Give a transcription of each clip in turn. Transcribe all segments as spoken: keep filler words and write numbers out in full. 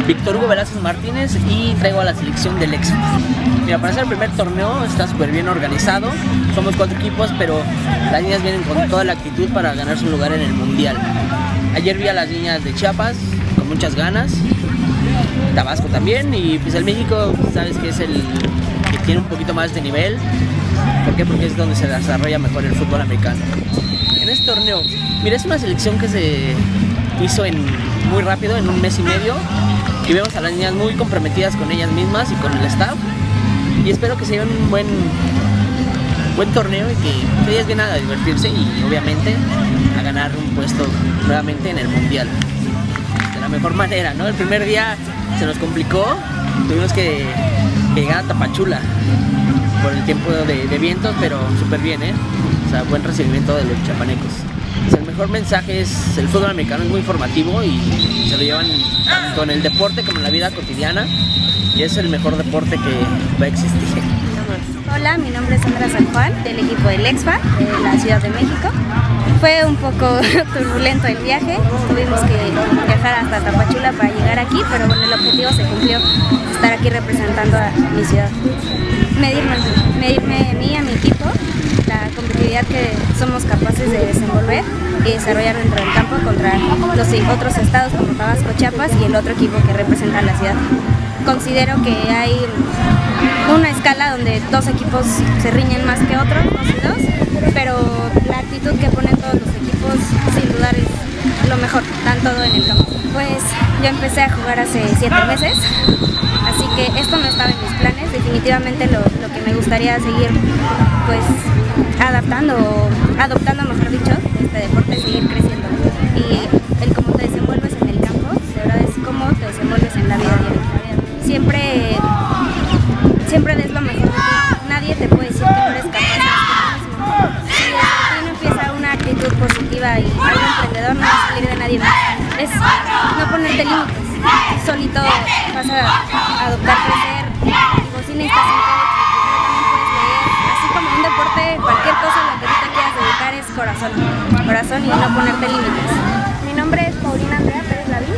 Víctor Hugo Velázquez Martínez y traigo a la selección del Exfa. Mira, para ser el primer torneo está súper bien organizado, somos cuatro equipos, pero las niñas vienen con toda la actitud para ganar su lugar en el Mundial. Ayer vi a las niñas de Chiapas con muchas ganas, Tabasco también, y pues el México, sabes que es el que tiene un poquito más de nivel. ¿Por qué? Porque es donde se desarrolla mejor el fútbol americano. En este torneo, mira, es una selección que se hizo en, muy rápido, en un mes y medio, y vemos a las niñas muy comprometidas con ellas mismas y con el staff, y espero que se lleven un buen, buen torneo y que, que ellas vienen a divertirse y obviamente a ganar un puesto nuevamente en el Mundial de la mejor manera, ¿no? El primer día se nos complicó, tuvimos que, que llegar a Tapachula por el tiempo de, de vientos, pero súper bien, ¿eh? O sea, buen recibimiento de los chapanecos. O sea, el mejor mensaje es el fútbol americano, es muy informativo y se lo llevan tanto en el deporte como en la vida cotidiana, y es el mejor deporte que va a existir. Hola, mi nombre es Sandra San Juan, del equipo del Exfa, de la Ciudad de México. Fue un poco turbulento el viaje, tuvimos que viajar hasta Tapachula para llegar aquí, pero bueno, el objetivo se cumplió, estar aquí representando a mi ciudad. Medirme, medirme a mí y a mi equipo, la competitividad que somos capaces de desenvolver y desarrollar dentro del campo contra los otros estados como Tabasco, Chiapas y el otro equipo que representa a la ciudad. Considero que hay una escala donde dos equipos se riñen más que otros, dos y dos, pero la actitud que ponen todos los equipos sin dudar es lo mejor, dan todo en el campo. Pues yo empecé a jugar hace siete meses, así que esto no estaba en mis planes, definitivamente lo, lo que me gustaría seguir pues adaptando, adoptando mejor dicho, este deporte, seguir creciendo. Y el cómo te desenvuelves en el campo, de verdad es cómo te desenvuelves en la vida diaria. Siempre, siempre des lo mejor de ti, nadie te puede decir que no eres capaz de hacer lo mismo. Si desde ti no empieza una actitud positiva y algo emprendedor, no va a salir de nadie más. Es no ponerte límites, solito vas a adoptar, crecer, digo, sí necesitas un coach, pero también puedes leer, así como un deporte, cualquier cosa en la que tú te quieras dedicar es corazón, corazón y no ponerte límites. Mi nombre es Paulina Andrea Pérez Lavín,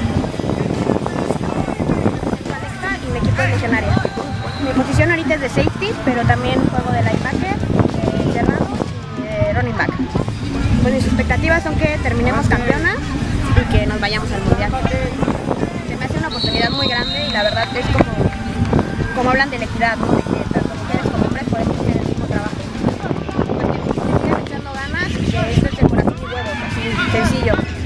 y mi equipo es Legionaria. Mi posición ahorita es de safety, pero también juego de linebacker, de cerrado y de running back. Pues mis expectativas son que terminemos campeona y que nos vayamos al mundial. Se me hace una oportunidad muy grande y la verdad es como, como hablan de la equidad, ¿no? De que tanto mujeres como hombres podemos hacer el mismo trabajo. Pues que sigan echando ganas y que esto es de corazón y huevos, así sencillo.